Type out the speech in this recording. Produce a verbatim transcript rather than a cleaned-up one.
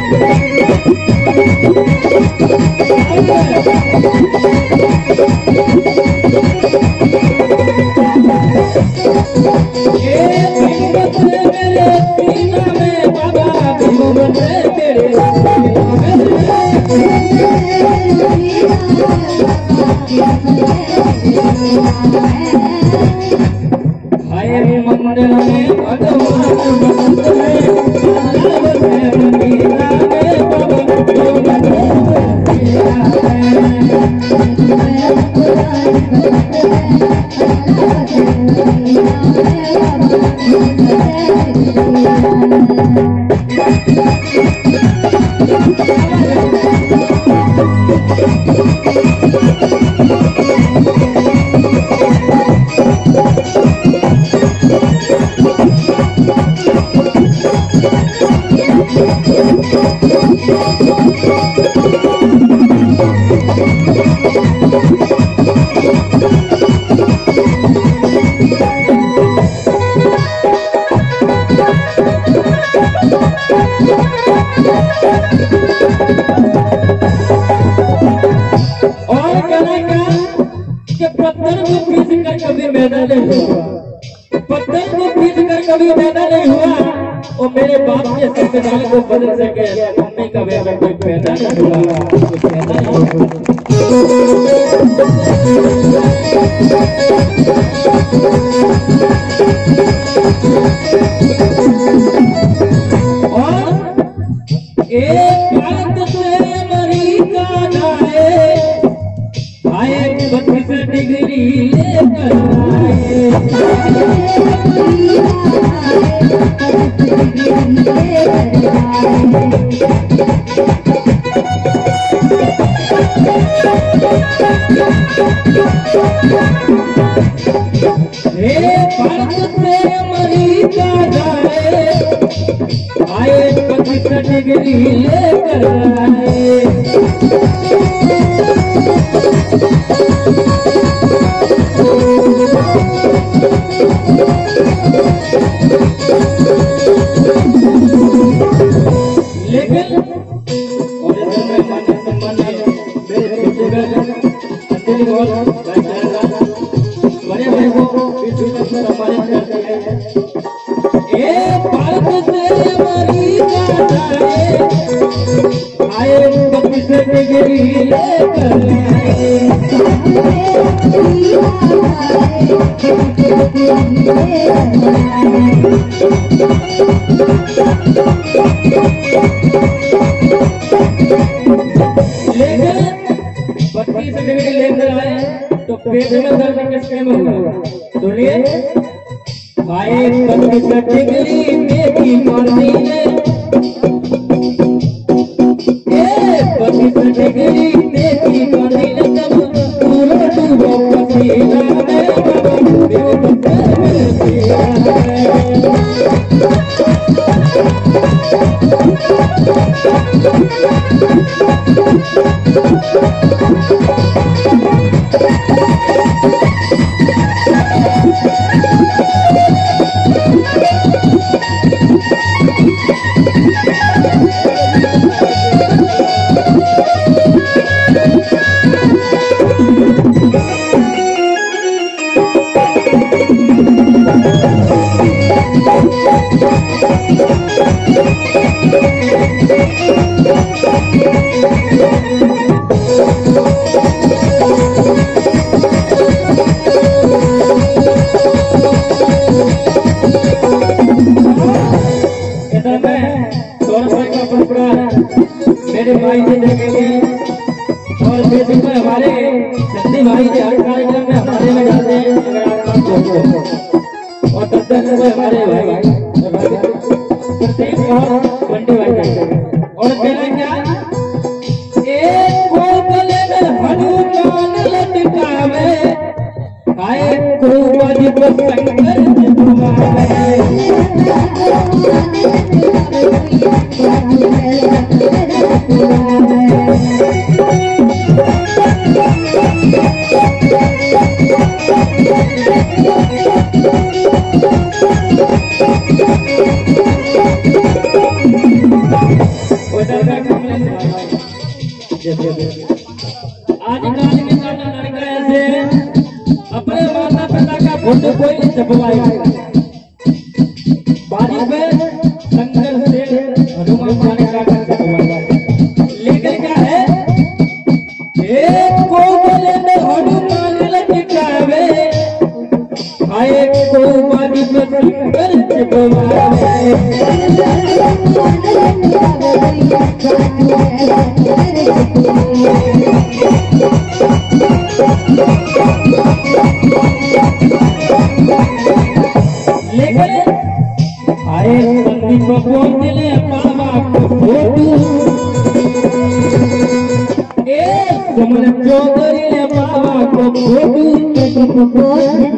पत्थर को पीट कर कभी पैदा नहीं हुआ और मेरे बाप के संविधान को बदल सके मम्मी का बेटा कोई पैदा नहीं हुआ, कोई पैदा नहीं हुआ। और एक बात से मरी का जाए आए बत्तीस डिग्री लेकर आए हे भारत से अमेरिका जाए आए बत्तीस डिग्री लेकर आए लेकिन और इस समय मान्य सम्मान्य मेरे बुजुर्ग अंजलि गौर बड़े भाई को विशेष सम्मानित करते हैं। ये भारत से अमेरिका जाए आए बत्तीस डिग्री लेकर बत्तीस डिग्री लेकर आए तो पेट में दर्द किसके में होगा? सुनिए आए बत्तीस डिग्री मेरी मर्जी ने बत्तीस डिग्री मेरी मर्जी ने जब पूरा डूबो पसीना में मेरे भाई जी देखेंगे और फेसबुक में हमारे सन्नी भाई जी हर कार्यक्रम में हमारे में जाते हैं और तब तक हमारे भाई प्रत्येक और बंटी भाई और कहना क्या एक गले में हनुमान लटकावे आए खूब को शंकर आजकल के सामने लड़का ऐसे अपने माता पिता का फोटो कोई नहीं छपवाएगा। बारी पे संघर्ष से हनुमान जाने का छपवाएगा। लेकिन क्या है एक को बोले में हनुमान लटकावे, आए को बारी पे संघर्ष छपवावे। लेकिन आए संदीप को बोलते बाबा को फोटू ए कमल चौधरी ने बाबा को फोटू